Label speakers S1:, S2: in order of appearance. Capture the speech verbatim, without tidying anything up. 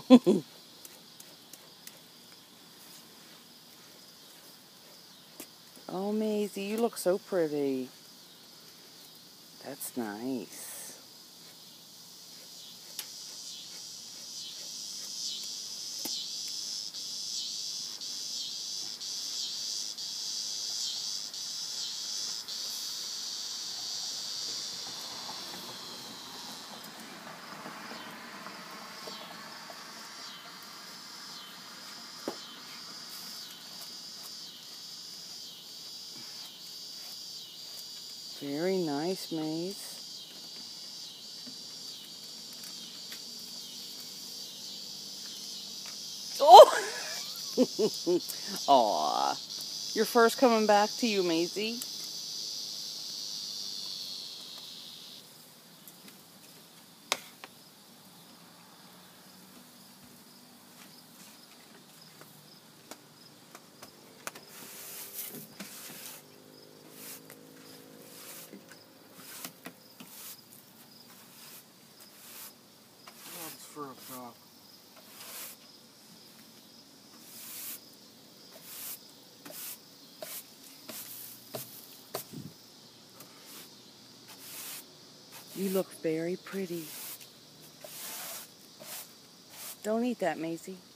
S1: Oh, Maisie, you look so pretty. That's nice. Very nice, Maze. Oh! Aw. You're first coming back to you, Maisie.
S2: That's for a dog.
S1: You look very pretty. Don't eat that, Maisie.